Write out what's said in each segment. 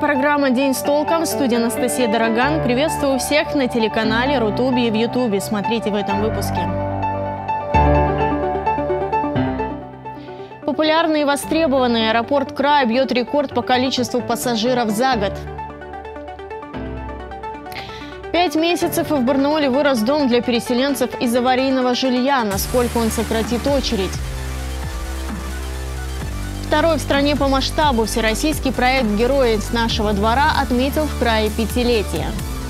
программа «День с толком». В студии Анастасия Дороган. Приветствую всех на телеканале Рутуби и в Ютубе. Смотрите в этом выпуске. Популярный и востребованный аэропорт края бьет рекорд по количеству пассажиров за год. 5 месяцев и в Барнауле вырос дом для переселенцев из аварийного жилья. Насколько он сократит очередь? Второй в стране по масштабу всероссийский проект «Герои с нашего двора» отметил в крае 5-летие.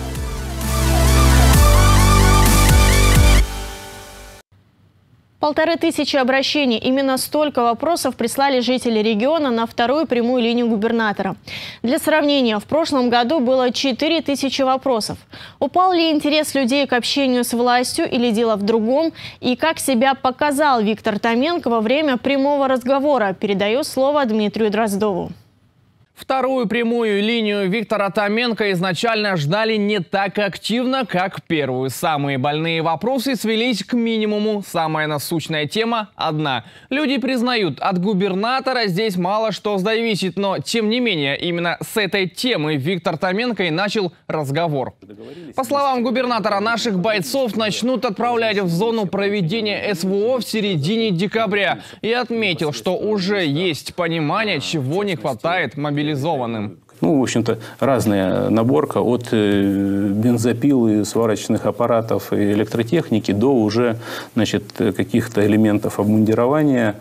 Полторы тысячи обращений. Именно столько вопросов прислали жители региона на вторую прямую линию губернатора. Для сравнения, в прошлом году было 4000 вопросов. Упал ли интерес людей к общению с властью или дело в другом? И как себя показал Виктор Томенко во время прямого разговора? Передаю слово Дмитрию Дроздову. Вторую прямую линию Виктора Томенко изначально ждали не так активно, как первую. Самые больные вопросы свелись к минимуму. Самая насущная тема одна. Люди признают, от губернатора здесь мало что зависит, но тем не менее именно с этой темы Виктор Томенко и начал разговор. По словам губернатора, наших бойцов начнут отправлять в зону проведения СВО в середине декабря. И отметил, что уже есть понимание, чего не хватает мобилизованным. Ну, в общем-то, разная наборка от бензопилы, сварочных аппаратов и электротехники до уже, значит, каких-то элементов обмундирования,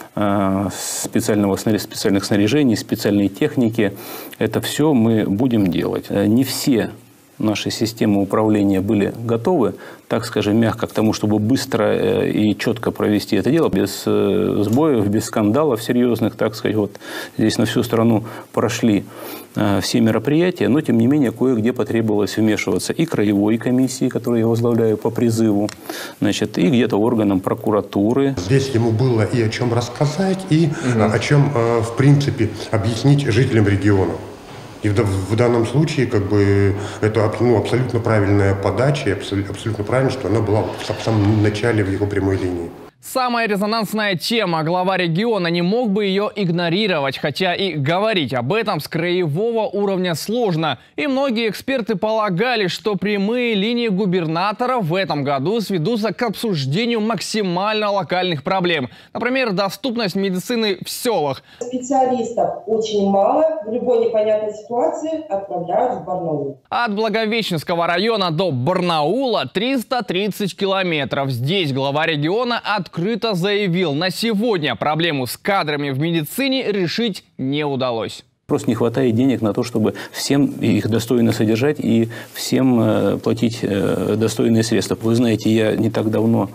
специальных снаряжений, специальной техники. Это все мы будем делать. Не все наши системы управления были готовы, так скажем, мягко к тому, чтобы быстро и четко провести это дело, без сбоев, без скандалов серьезных, так сказать. Вот здесь на всю страну прошли все мероприятия, но, тем не менее, кое-где потребовалось вмешиваться и краевой комиссии, которую я возглавляю по призыву, значит, и где-то органам прокуратуры. Здесь ему было и о чем рассказать, и о чем, в принципе, объяснить жителям региона. И в данном случае, как бы, это абсолютно правильная подача, и абсолютно правильно, что она была в самом начале в его прямой линии. Самая резонансная тема. Глава региона не мог бы ее игнорировать, хотя и говорить об этом с краевого уровня сложно. И многие эксперты полагали, что прямые линии губернатора в этом году сведутся к обсуждению максимально локальных проблем. Например, доступность медицины в селах. Специалистов очень мало. В любой непонятной ситуации отправляют в Барнаул. От Благовещенского района до Барнаула 330 километров. Здесь глава региона открыто заявил, на сегодня проблему с кадрами в медицине решить не удалось. Просто не хватает денег на то, чтобы всем их достойно содержать и всем платить достойные средства. Вы знаете, я не так давно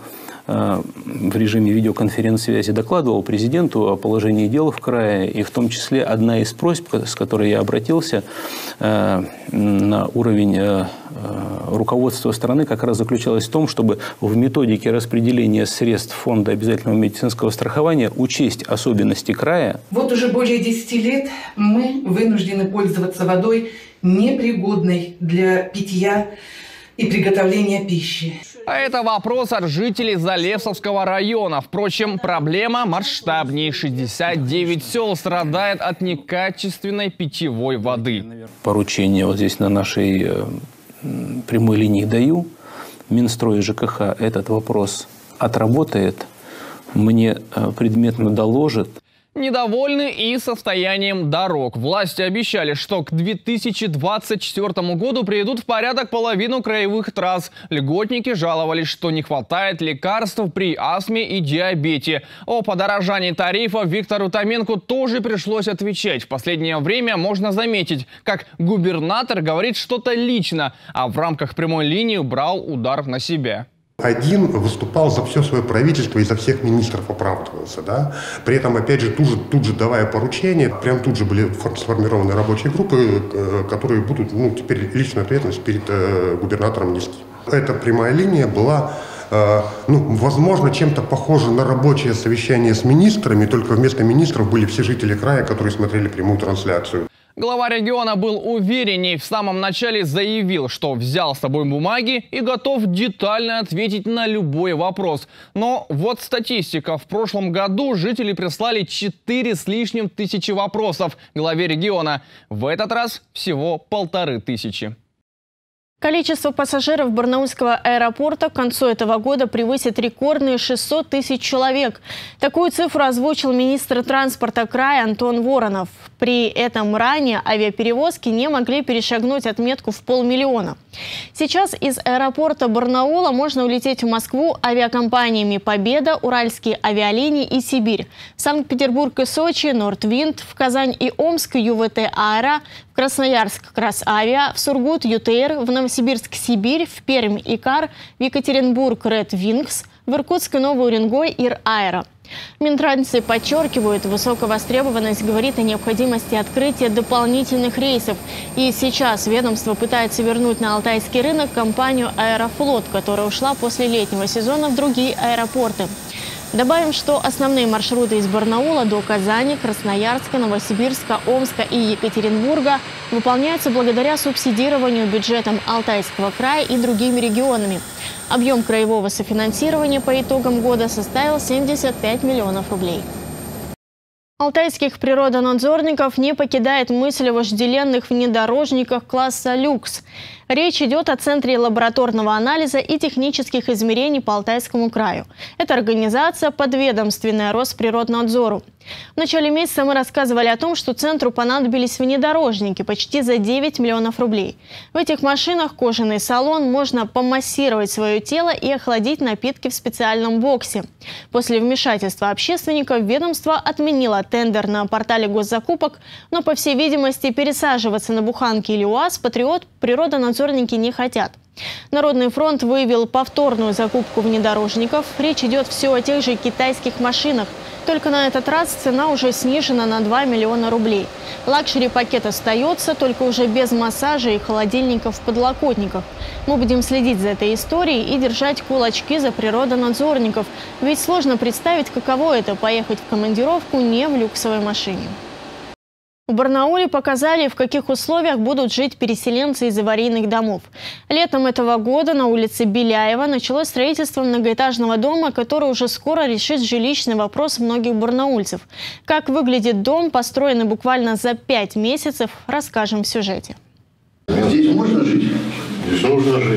в режиме видеоконференц-связи докладывал президенту о положении дел в крае, и в том числе одна из просьб, с которой я обратился на уровень руководства страны, как раз заключалась в том, чтобы в методике распределения средств Фонда обязательного медицинского страхования учесть особенности края. Вот уже более 10 лет мы вынуждены пользоваться водой, непригодной для питья и приготовления пищи. А это вопрос от жителей Залесовского района. Впрочем, проблема масштабнее. 69 сел страдает от некачественной питьевой воды. Поручение вот здесь на нашей прямой линии даю. Минстрой и ЖКХ этот вопрос отработает, мне предметно доложит. Недовольны и состоянием дорог. Власти обещали, что к 2024 году приведут в порядок половину краевых трасс. Льготники жаловались, что не хватает лекарств при астме и диабете. О подорожании тарифов Виктору Томенко тоже пришлось отвечать. В последнее время можно заметить, как губернатор говорит что-то лично, а в рамках прямой линии брал удар на себя. Один выступал за все свое правительство и за всех министров оправдывался, да? При этом, опять же, тут же давая поручения, прям тут же были сформированы рабочие группы, которые будут теперь личную ответственность перед губернатором нести. Эта прямая линия была, возможно, чем-то похожа на рабочее совещание с министрами, только вместо министров были все жители края, которые смотрели прямую трансляцию. Глава региона был уверенней. В самом начале заявил, что взял с собой бумаги и готов детально ответить на любой вопрос. Но вот статистика. В прошлом году жители прислали 4 с лишним тысячи вопросов главе региона. В этот раз всего 1500. Количество пассажиров Барнаульского аэропорта к концу этого года превысит рекордные 600 тысяч человек. Такую цифру озвучил министр транспорта края Антон Воронов. При этом ранее авиаперевозки не могли перешагнуть отметку в 500 000. Сейчас из аэропорта Барнаула можно улететь в Москву авиакомпаниями «Победа», «Уральские авиалинии» и «Сибирь», в Санкт-Петербург и Сочи, «Нордвинд», в Казань и Омск, «ЮВТ Аэро», в Красноярск «Красавиа», в Сургут «ЮТР», в Новосибирск «Сибирь», в Пермь «Икар», в Екатеринбург «Ред Винкс», в Иркутск и Новый Уренгой «Ир Аэро». Минтрансы подчеркивают, высокая востребованность говорит о необходимости открытия дополнительных рейсов. И сейчас ведомство пытается вернуть на алтайский рынок компанию «Аэрофлот», которая ушла после летнего сезона в другие аэропорты. Добавим, что основные маршруты из Барнаула до Казани, Красноярска, Новосибирска, Омска и Екатеринбурга выполняются благодаря субсидированию бюджетом Алтайского края и другими регионами. Объем краевого софинансирования по итогам года составил 75 миллионов рублей. Алтайских природонадзорников не покидает мысль о вожделенных внедорожниках класса «Люкс». Речь идет о Центре лабораторного анализа и технических измерений по Алтайскому краю. Это организация, подведомственная Росприроднадзору. В начале месяца мы рассказывали о том, что Центру понадобились внедорожники почти за 9 миллионов рублей. В этих машинах кожаный салон, можно помассировать свое тело и охладить напитки в специальном боксе. После вмешательства общественников ведомство отменило тендер на портале госзакупок, но, по всей видимости, пересаживаться на буханки или УАЗ природонадзорники не хотят. Народный фронт выявил повторную закупку внедорожников. Речь идет все о тех же китайских машинах. Только на этот раз цена уже снижена на 2 миллиона рублей. Лакшери-пакет остается, только уже без массажа и холодильников в подлокотниках. Мы будем следить за этой историей и держать кулачки за природонадзорников. Ведь сложно представить, каково это – поехать в командировку не в люксовой машине. В Барнауле показали, в каких условиях будут жить переселенцы из аварийных домов. Летом этого года на улице Беляева началось строительство многоэтажного дома, который уже скоро решит жилищный вопрос многих барнаульцев. Как выглядит дом, построенный буквально за 5 месяцев, расскажем в сюжете. Здесь можно жить? Здесь нужно жить.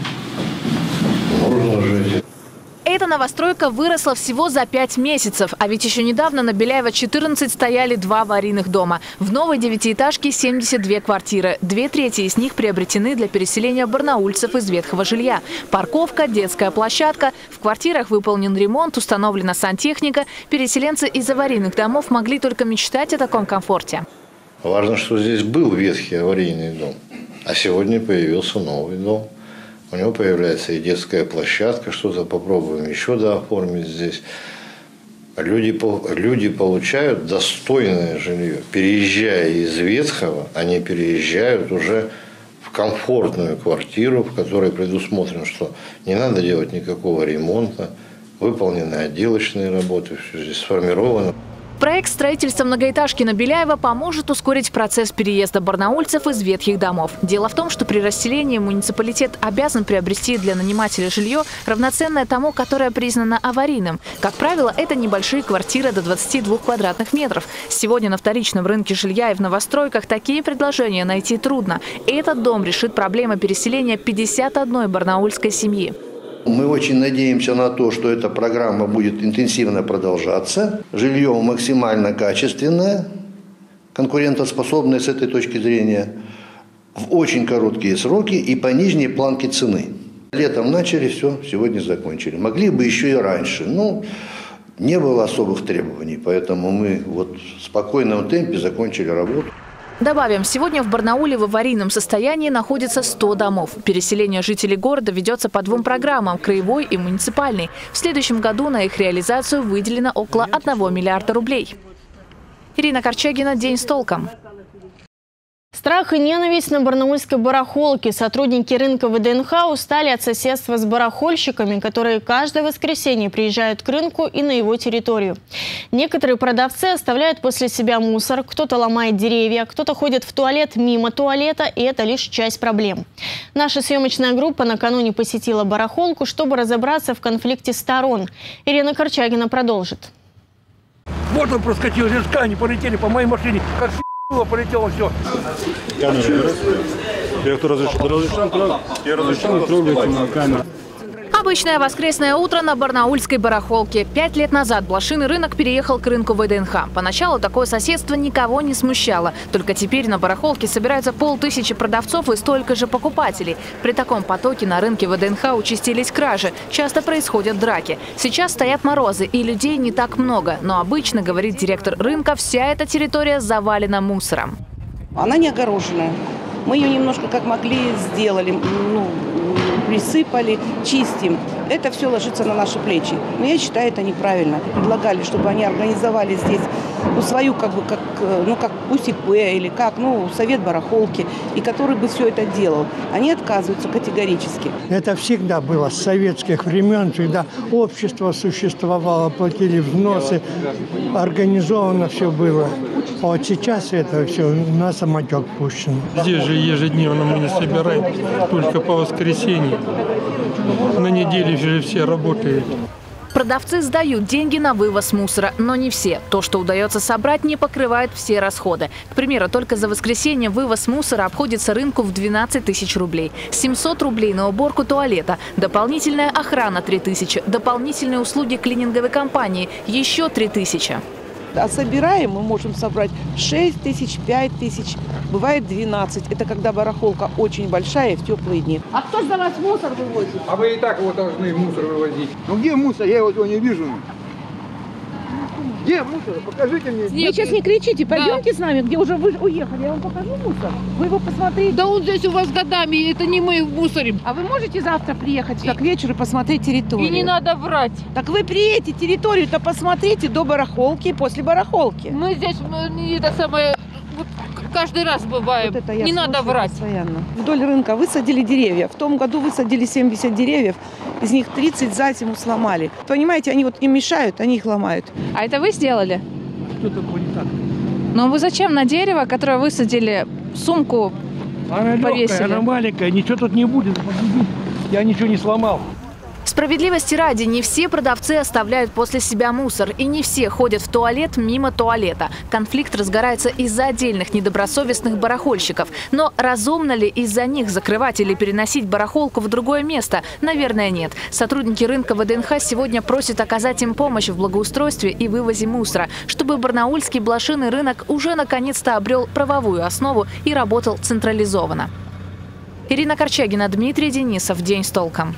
Нужно жить. Эта новостройка выросла всего за 5 месяцев. А ведь еще недавно на Беляева 14 стояли 2 аварийных дома. В новой 9-этажке 72 квартиры. 2/3 из них приобретены для переселения барнаульцев из ветхого жилья. Парковка, детская площадка. В квартирах выполнен ремонт, установлена сантехника. Переселенцы из аварийных домов могли только мечтать о таком комфорте. Важно, что здесь был ветхий аварийный дом. А сегодня появился новый дом. У него появляется и детская площадка, что-то попробуем еще оформить здесь. Люди получают достойное жилье. Переезжая из ветхого, они переезжают уже в комфортную квартиру, в которой предусмотрено, что не надо делать никакого ремонта, выполнены отделочные работы, все здесь сформировано. Проект строительства многоэтажки на Беляева поможет ускорить процесс переезда барнаульцев из ветхих домов. Дело в том, что при расселении муниципалитет обязан приобрести для нанимателя жилье, равноценное тому, которое признано аварийным. Как правило, это небольшие квартиры до 22 квадратных метров. Сегодня на вторичном рынке жилья и в новостройках такие предложения найти трудно. Этот дом решит проблему переселения 51 барнаульской семьи. Мы очень надеемся на то, что эта программа будет интенсивно продолжаться. Жилье максимально качественное, конкурентоспособное с этой точки зрения, в очень короткие сроки и по нижней планке цены. Летом начали, все, сегодня закончили. Могли бы еще и раньше, но не было особых требований, поэтому мы в спокойном темпе закончили работу. Добавим, сегодня в Барнауле в аварийном состоянии находится 100 домов. Переселение жителей города ведется по 2 программам – краевой и муниципальной. В следующем году на их реализацию выделено около 1 миллиарда рублей. Ирина Корчагина, «День с толком». Страх и ненависть на барнаульской барахолке. Сотрудники рынка ВДНХ устали от соседства с барахольщиками, которые каждое воскресенье приезжают к рынку и на его территорию. Некоторые продавцы оставляют после себя мусор, кто-то ломает деревья, кто-то ходит в туалет мимо туалета, и это лишь часть проблем. Наша съемочная группа накануне посетила барахолку, чтобы разобраться в конфликте сторон. Ирина Корчагина продолжит. Вот он проскочил, жирка, они полетели по моей машине, как полетело все. Я кто разрешил трогать на камеру. Обычное воскресное утро на барнаульской барахолке. 5 лет назад блошиный рынок переехал к рынку ВДНХ. Поначалу такое соседство никого не смущало. Только теперь на барахолке собирается 500 продавцов и столько же покупателей. При таком потоке на рынке ВДНХ участились кражи. Часто происходят драки. Сейчас стоят морозы и людей не так много. Но обычно, говорит директор рынка, вся эта территория завалена мусором. Она не огороженная. Мы ее немножко как могли сделали, присыпали, чистим. Это все ложится на наши плечи. Но я считаю, это неправильно. Предлагали, чтобы они организовали здесь свою, как УСИП или совет барахолки, и который бы все это делал. Они отказываются категорически. Это всегда было с советских времен, когда общество существовало, платили взносы, организовано все было. А вот сейчас это все на самотек пущено. Здесь же ежедневно мы не собираем, только по воскресеньям. На неделе же все работают. Продавцы сдают деньги на вывоз мусора, но не все. То, что удается собрать, не покрывает все расходы. К примеру, только за воскресенье вывоз мусора обходится рынку в 12 тысяч рублей. 700 рублей на уборку туалета, дополнительная охрана 3000, дополнительные услуги клининговой компании еще 3000. А собираем, мы можем собрать 6 тысяч, 5 тысяч, бывает 12. Это когда барахолка очень большая в теплые дни. А кто за вас мусор вывозит? А вы и так его должны мусор вывозить. Ну где мусор? Я его не вижу. Где мусор? Покажите мне. Вы сейчас не кричите, пойдемте с нами, где уже вы уехали, я вам покажу мусор. Вы его посмотрите. Да он здесь у вас годами, это не мы мусорим. А вы можете завтра приехать к вечеру и посмотреть территорию? И не надо врать. Так вы приедете, территорию-то посмотрите до барахолки и после барахолки. Мы здесь, каждый раз бываем, вот не надо врать. Постоянно. Вдоль рынка высадили деревья. В том году высадили 70 деревьев, из них 30 за зиму сломали. Понимаете, они им мешают, они их ломают. А это вы сделали? Что такое не так? Но вы зачем на дерево, которое высадили, сумку повесили? Легкая, она маленькая, ничего тут не будет. Я ничего не сломал. Справедливости ради, не все продавцы оставляют после себя мусор, и не все ходят в туалет мимо туалета. Конфликт разгорается из-за отдельных недобросовестных барахольщиков. Но разумно ли из-за них закрывать или переносить барахолку в другое место? Наверное, нет. Сотрудники рынка ВДНХ сегодня просят оказать им помощь в благоустройстве и вывозе мусора, чтобы барнаульский блошиный рынок уже наконец-то обрел правовую основу и работал централизованно. Ирина Корчагина, Дмитрий Денисов. День с толком.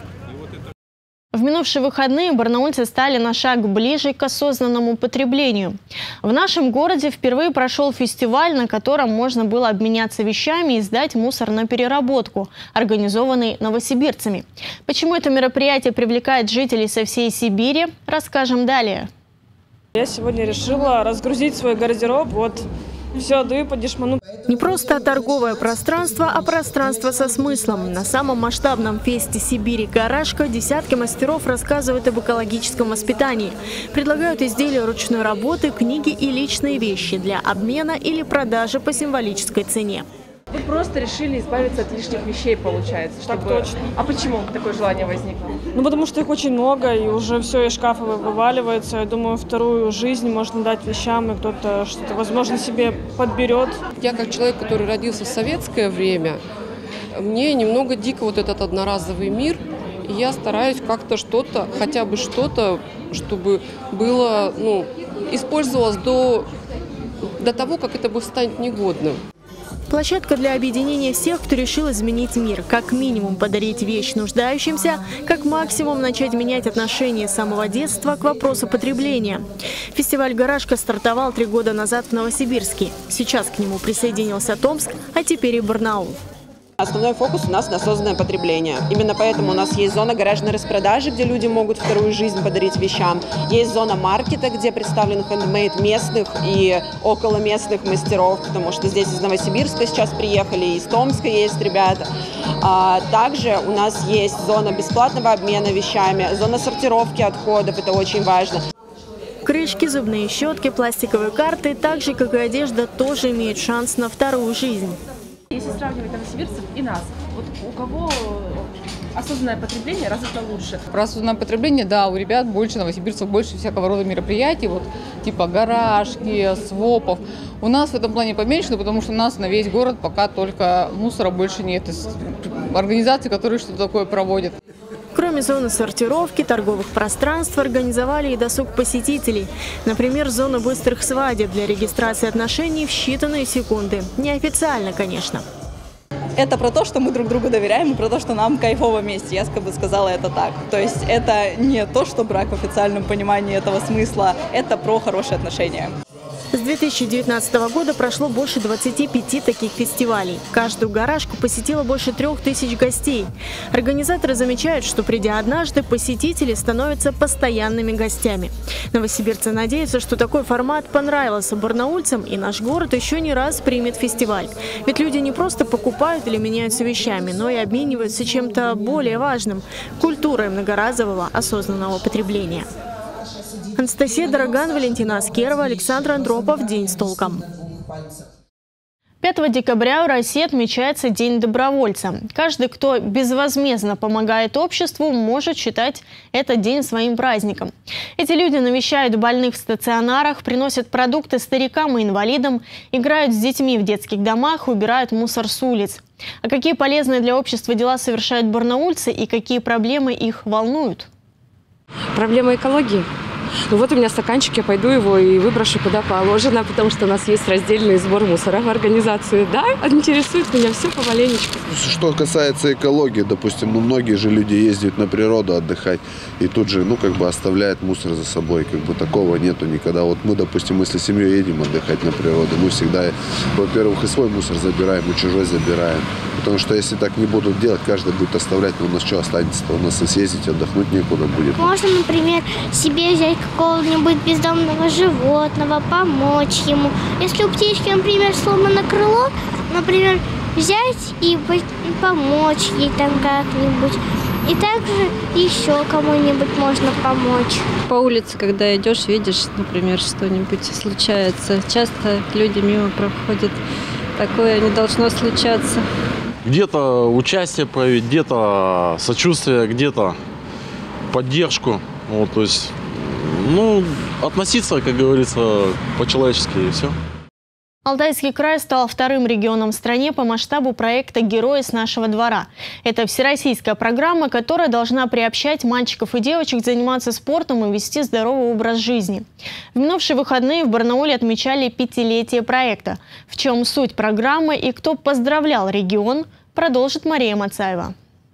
В минувшие выходные барнаульцы стали на шаг ближе к осознанному потреблению. В нашем городе впервые прошел фестиваль, на котором можно было обменяться вещами и сдать мусор на переработку, организованный новосибирцами. Почему это мероприятие привлекает жителей со всей Сибири, расскажем далее. Я сегодня решила разгрузить свой гардероб. Все, даю по дешману. Не просто торговое пространство, а пространство со смыслом. На самом масштабном фесте Сибири «Гаражка» десятки мастеров рассказывают об экологическом воспитании. Предлагают изделия ручной работы, книги и личные вещи для обмена или продажи по символической цене. Вы просто решили избавиться от лишних вещей, получается. Так точно. А почему такое желание возникло? Потому что их очень много, и уже все из шкафа вываливается. Я думаю, вторую жизнь можно дать вещам, и кто-то что-то, возможно, себе подберет. Я как человек, который родился в советское время, мне немного дико вот этот одноразовый мир. И я стараюсь как-то что-то, хотя бы что-то, чтобы было, использовалось до того, как это бы станет негодным. Площадка для объединения всех, кто решил изменить мир. Как минимум подарить вещь нуждающимся, как максимум начать менять отношение с самого детства к вопросу потребления. Фестиваль «Гаражка» стартовал 3 года назад в Новосибирске. Сейчас к нему присоединился Томск, а теперь и Барнаул. Основной фокус у нас на осознанное потребление. Именно поэтому у нас есть зона гаражной распродажи, где люди могут вторую жизнь подарить вещам. Есть зона маркета, где представлены хендмейд местных и около местных мастеров, потому что здесь из Новосибирска сейчас приехали, из Томска есть ребята. Также у нас есть зона бесплатного обмена вещами, зона сортировки отходов, это очень важно. Крышки, зубные щетки, пластиковые карты, так же, как и одежда, тоже имеют шанс на вторую жизнь. Если сравнивать новосибирцев и нас, вот у кого осознанное потребление развито лучше? Про осознанное потребление, да, у ребят больше, новосибирцев больше всякого рода мероприятий, вот типа гаражки, свопов. У нас в этом плане поменьше, потому что у нас на весь город пока только мусора больше нет. Организаций, которые что-то такое проводят. Кроме зоны сортировки, торговых пространств организовали и досуг посетителей. Например, зону быстрых свадеб для регистрации отношений в считанные секунды. Неофициально, конечно. Это про то, что мы друг другу доверяем, и про то, что нам кайфово вместе. Я бы сказала это так. То есть это не то, что брак в официальном понимании этого смысла, это про хорошие отношения. С 2019 года прошло больше 25 таких фестивалей. Каждую гаражку посетило больше 3000 гостей. Организаторы замечают, что придя однажды, посетители становятся постоянными гостями. Новосибирцы надеются, что такой формат понравился барнаульцам, и наш город еще не раз примет фестиваль. Ведь люди не просто покупают или меняются вещами, но и обмениваются чем-то более важным – культурой многоразового осознанного потребления. Анастасия Дороган, Валентина Аскерова, Александр Андропов. День с толком. 5 декабря в России отмечается День добровольца. Каждый, кто безвозмездно помогает обществу, может считать этот день своим праздником. Эти люди навещают больных в стационарах, приносят продукты старикам и инвалидам, играют с детьми в детских домах, убирают мусор с улиц. А какие полезные для общества дела совершают барнаульцы и какие проблемы их волнуют? Проблема экологии. Ну вот у меня стаканчик, я пойду его и выброшу куда положено, потому что у нас есть раздельный сбор мусора в организации. Да, интересует меня все помаленечку. Что касается экологии, допустим, многие же люди ездят на природу отдыхать и тут же, оставляют мусор за собой. Такого нету никогда. Вот мы, допустим, если семьей едем отдыхать на природу, мы всегда, во-первых, и свой мусор забираем, и чужой забираем. Потому что если так не будут делать, каждый будет оставлять, но у нас что останется-то? У нас и съездить, отдохнуть некуда будет. Можно, например, себе взять какого-нибудь бездомного животного, помочь ему. Если у птички, например, сломано крыло, например, взять и помочь ей там как-нибудь. И также еще кому-нибудь можно помочь. По улице, когда идешь, видишь, например, что-нибудь случается. Часто люди мимо проходят. Такое не должно случаться. Где-то участие проявить, где-то сочувствие, где-то поддержку. То есть, относиться, как говорится, по-человечески и все. Алтайский край стал вторым регионом в стране по масштабу проекта «Герои с нашего двора». Это всероссийская программа, которая должна приобщать мальчиков и девочек заниматься спортом и вести здоровый образ жизни. В минувшие выходные в Барнауле отмечали 5-летие проекта. В чем суть программы и кто поздравлял регион, продолжит Мария Мацаева.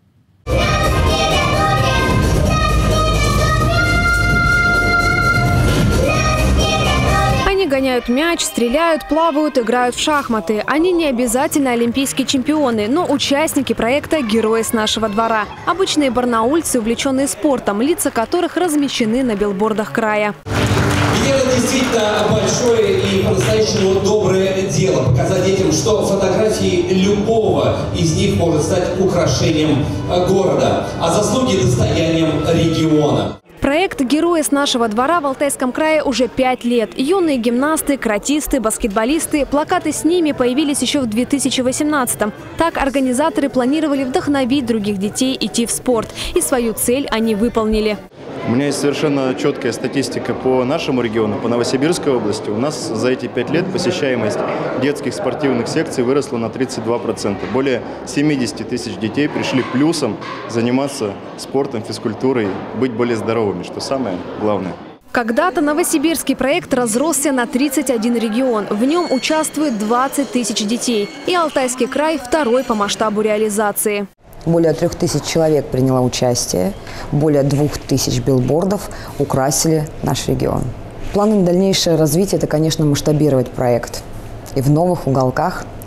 Гоняют мяч, стреляют, плавают, играют в шахматы. Они не обязательно олимпийские чемпионы, но участники проекта «Герои с нашего двора». Обычные барнаульцы, увлеченные спортом, лица которых размещены на билбордах края. И это действительно большое и по-настоящему доброе дело. Показать детям, что фотографии любого из них может стать украшением города, а заслуги достоянием региона. Проект «Герои с нашего двора» в Алтайском крае уже 5 лет. Юные гимнасты, каратисты, баскетболисты. Плакаты с ними появились еще в 2018-м. Так организаторы планировали вдохновить других детей идти в спорт. И свою цель они выполнили. У меня есть совершенно четкая статистика по нашему региону, по Новосибирской области. У нас за эти 5 лет посещаемость детских спортивных секций выросла на 32%. Более 70 тысяч детей пришли плюсом заниматься спортом, физкультурой, быть более здоровыми, что самое главное. Когда-то новосибирский проект разросся на 31 регион. В нем участвует 20 тысяч детей. И Алтайский край второй по масштабу реализации. Более 3000 человек приняло участие, более 2000 билбордов украсили наш регион. Планы на дальнейшее развитие – это, конечно, масштабировать проект и в новых уголках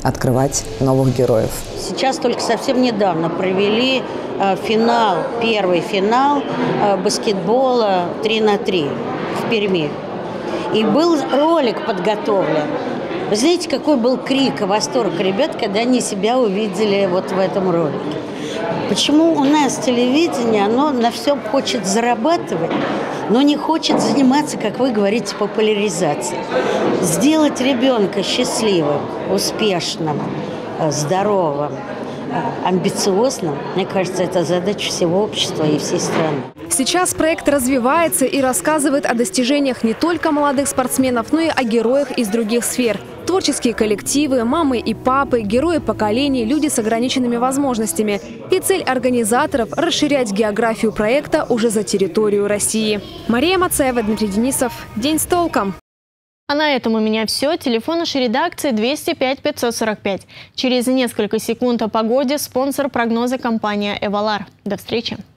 открывать новых героев. Сейчас только совсем недавно провели финал, первый финал баскетбола 3х3 в Перми. И был ролик подготовлен. Вы знаете, какой был крик и восторг ребят, когда они себя увидели вот в этом ролике. Почему у нас телевидение, оно на всем хочет зарабатывать, но не хочет заниматься, как вы говорите, популяризацией. Сделать ребенка счастливым, успешным, здоровым, амбициозным, мне кажется, это задача всего общества и всей страны. Сейчас проект развивается и рассказывает о достижениях не только молодых спортсменов, но и о героях из других сфер. Творческие коллективы, мамы и папы, герои поколений, люди с ограниченными возможностями. И цель организаторов – расширять географию проекта уже за территорию России. Мария Мацаева, Дмитрий Денисов. День с толком. А на этом у меня все. Телефон нашей редакции 205 545. Через несколько секунд о погоде. Спонсор прогноза — компания «Эвалар». До встречи.